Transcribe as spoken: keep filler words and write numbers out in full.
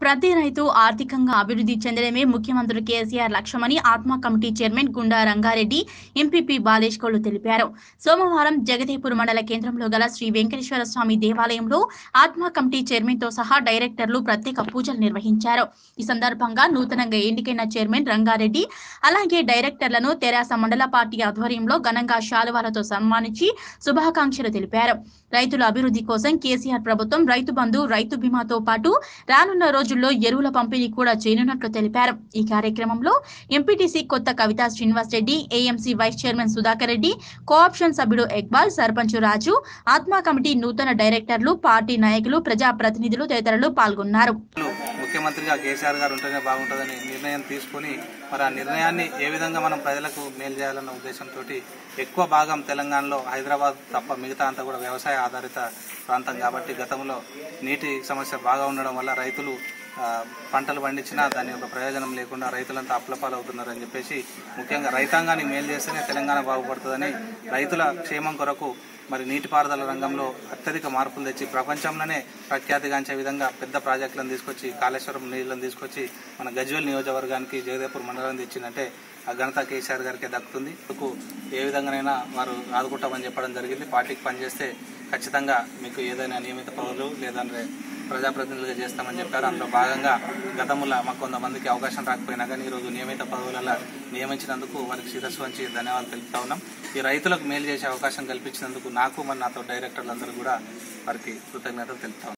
ప్రతి రైతు ఆర్థికంగా అభివృద్ధి చెందడమే ముఖ్యమంత్రి కేసీఆర్ లక్ష్యమని ఆత్మ కమిటీ చైర్మన్ గుండా రంగారెడ్డి ఎంపీపీ బాలేష్ గౌడ్ తెలిపారు. సోమవారం జగదేపూర్ మండల కేంద్రంలో గల శ్రీ వెంకటేశ్వర స్వామి దేవాలయంలో ఆత్మ కమిటీ చైర్మన్ తో సహా డైరెక్టర్లు ప్రత్యేక పూజలు నిర్వహించారు. ఈ సందర్భంగా నూతనంగా ఎన్నికైన చైర్మన్ రంగారెడ్డి అలాగే డైరెక్టర్లను తెరాస మండల పార్టీ ఆధ్వర్యంలో ఘనంగా శాలువాలతో సన్మానించి శుభాకాంక్షలు తెలిపారు. రైతుల అభివృద్ధి కోసం కేసీఆర్ ప్రభుత్వం రైతు బంధు, రైతు బీమాతో పాటు రానున్న రోజుల్లో ఎరువుల పంపిణీ కూడా చేయనున్నట్లు తెలిపారు. ఈ కార్యక్రమంలో MPTC Kotha Kavitha Srinivas Reddy, AMC vice chairman Sudhakar Reddy, cooption సభ్యుడు ఇక్బాల్, సర్పంచ్ రాజు, ఆత్మ కమిటీ నూతన డైరెక్టర్లు, పార్టీ నాయకులు, ప్రజా ప్రతినిధులు తదితరులు పాల్గొన్నారు. ముఖ్యమంత్రిగా కేసీఆర్ గారు ఉంటేనే బాగుంటుందని నిర్ణయం తీసుకుని మరి ఆ నిర్ణయాన్ని ఏ విధంగా మనం ప్రజలకు మేలు చేయాలన్న ఉద్దేశంతో ఎక్కువ భాగం తెలంగాణలో హైదరాబాద్ తప్ప మిగతా అంతా కూడా వ్యవసాయ ఆధారిత ప్రాంతం కాబట్టి గతంలో నీటి సమస్య బాగా ఉండడం వల్ల రైతులు పంటలు పండించినా దాని యొక్క ప్రయోజనం లేకుండా రైతులంతా అప్లపాలు అవుతున్నారని చెప్పేసి ముఖ్యంగా రైతాంగాన్ని మేలు చేస్తేనే తెలంగాణ బాగుపడుతుందని రైతుల క్షేమం కొరకు మరి నీటిపారుదల రంగంలో అత్యధిక మార్పులు తెచ్చి ప్రపంచంలోనే ప్రఖ్యాతిగాంచే విధంగా పెద్ద ప్రాజెక్టులను తీసుకొచ్చి కాళేశ్వరం నీళ్లను తీసుకొచ్చి మన గజ్వేల్ నియోజకవర్గానికి జగదేపూర్ మండలం తెచ్చిందంటే ఆ ఘనత కేసీఆర్ గారికి దక్కుతుంది. మీకు ఏ విధంగానైనా వారు ఆదుకుంటామని చెప్పడం జరిగింది. పార్టీకి పనిచేస్తే ఖచ్చితంగా మీకు ఏదైనా నియమిత పదవులు లేదంటే ప్రజాప్రతినిధులుగా చేస్తామని చెప్పారు. అందులో భాగంగా గతంలో మాకు కొంతమందికి అవకాశం రాకపోయినా కానీ ఈరోజు నియమిత పదవులలో నియమించినందుకు వారికి శిరస్సు వంచి ధన్యవాదాలు తెలుపుతా ఉన్నాం. ఈ రైతులకు మేలు చేసే అవకాశం కల్పించినందుకు నాకు మరి నాతో డైరెక్టర్లందరూ కూడా వారికి కృతజ్ఞతలు తెలుపుతా ఉన్నాం.